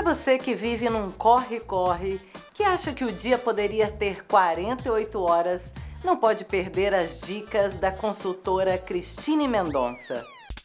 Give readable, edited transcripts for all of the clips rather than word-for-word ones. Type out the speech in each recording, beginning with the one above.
você que vive num corre-corre, que acha que o dia poderia ter 48 horas, não pode perder as dicas da consultora Cristine Mendonça.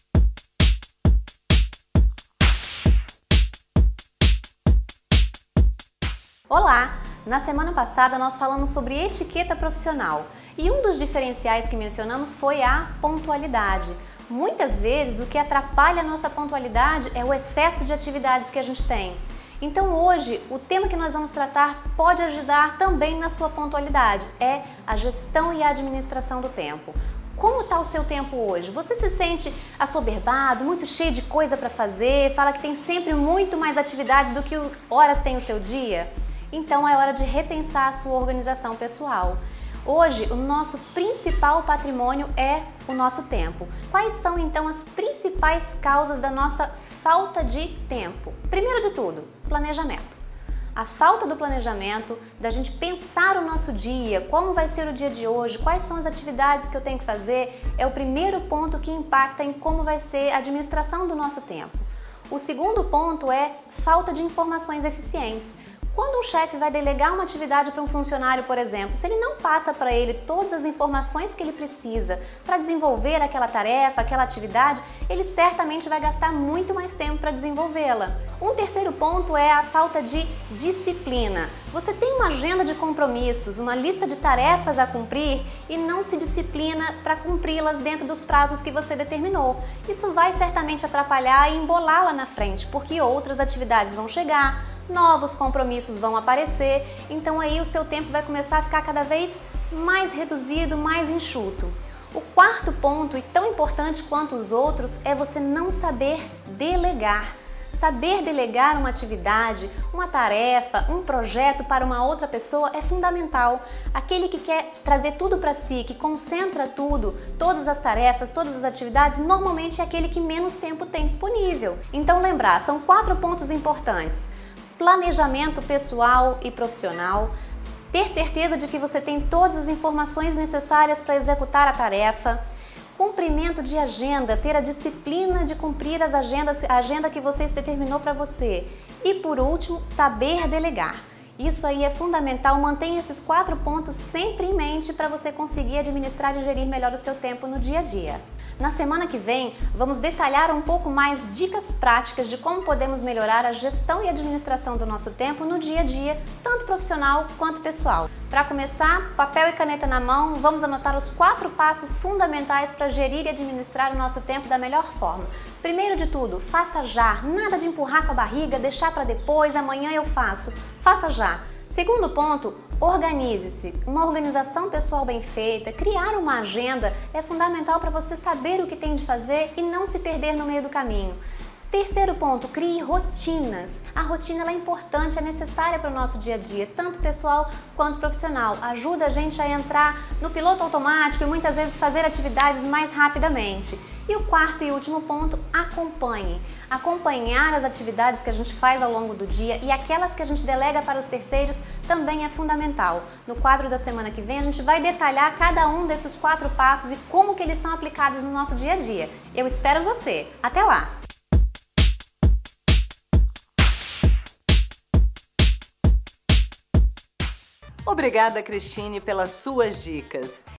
Olá! Na semana passada nós falamos sobre etiqueta profissional e um dos diferenciais que mencionamos foi a pontualidade. Muitas vezes o que atrapalha a nossa pontualidade é o excesso de atividades que a gente tem. Então hoje o tema que nós vamos tratar pode ajudar também na sua pontualidade, é a gestão e a administração do tempo. Como está o seu tempo hoje? Você se sente assoberbado, muito cheio de coisa para fazer, fala que tem sempre muito mais atividades do que horas tem o seu dia? Então é hora de repensar a sua organização pessoal. Hoje, o nosso principal patrimônio é o nosso tempo. Quais são então as principais causas da nossa falta de tempo? Primeiro de tudo, planejamento. A falta do planejamento, da gente pensar o nosso dia, como vai ser o dia de hoje, quais são as atividades que eu tenho que fazer, é o primeiro ponto que impacta em como vai ser a administração do nosso tempo. O segundo ponto é falta de informações eficientes. Quando um chefe vai delegar uma atividade para um funcionário, por exemplo, se ele não passa para ele todas as informações que ele precisa para desenvolver aquela tarefa, aquela atividade, ele certamente vai gastar muito mais tempo para desenvolvê-la. Um terceiro ponto é a falta de disciplina. Você tem uma agenda de compromissos, uma lista de tarefas a cumprir e não se disciplina para cumpri-las dentro dos prazos que você determinou. Isso vai certamente atrapalhar e embolá-la lá na frente, porque outras atividades vão chegar, novos compromissos vão aparecer, então aí o seu tempo vai começar a ficar cada vez mais reduzido, mais enxuto. O quarto ponto, e tão importante quanto os outros, é você não saber delegar. Saber delegar uma atividade, uma tarefa, um projeto para uma outra pessoa é fundamental. Aquele que quer trazer tudo para si, que concentra tudo, todas as tarefas, todas as atividades, normalmente é aquele que menos tempo tem disponível. Então lembrar, são 4 pontos importantes. Planejamento pessoal e profissional, ter certeza de que você tem todas as informações necessárias para executar a tarefa, cumprimento de agenda, ter a disciplina de cumprir a agenda que você determinou para você e, por último, saber delegar. Isso aí é fundamental, mantenha esses 4 pontos sempre em mente para você conseguir administrar e gerir melhor o seu tempo no dia a dia. Na semana que vem, vamos detalhar um pouco mais dicas práticas de como podemos melhorar a gestão e administração do nosso tempo no dia a dia, tanto profissional quanto pessoal. Para começar, papel e caneta na mão, vamos anotar os 4 passos fundamentais para gerir e administrar o nosso tempo da melhor forma. Primeiro de tudo, faça já, nada de empurrar com a barriga, deixar para depois, amanhã eu faço. Faça já. Segundo ponto, organize-se. Uma organização pessoal bem feita, criar uma agenda é fundamental para você saber o que tem de fazer e não se perder no meio do caminho. Terceiro ponto, crie rotinas. A rotina ela é importante, é necessária para o nosso dia a dia, tanto pessoal quanto profissional. Ajuda a gente a entrar no piloto automático e muitas vezes fazer atividades mais rapidamente. E o quarto e último ponto, acompanhe. Acompanhar as atividades que a gente faz ao longo do dia e aquelas que a gente delega para os terceiros também é fundamental. No quadro da semana que vem a gente vai detalhar cada um desses 4 passos e como que eles são aplicados no nosso dia a dia. Eu espero você. Até lá! Obrigada, Cristine, pelas suas dicas.